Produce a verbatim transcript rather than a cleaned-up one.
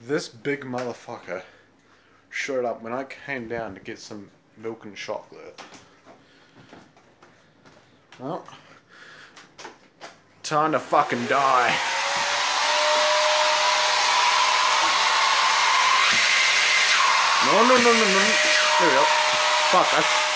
This big motherfucker showed up when I came down to get some milk and chocolate. Well, time to fucking die. No, no, no, no, no. There we go. Fuck, that's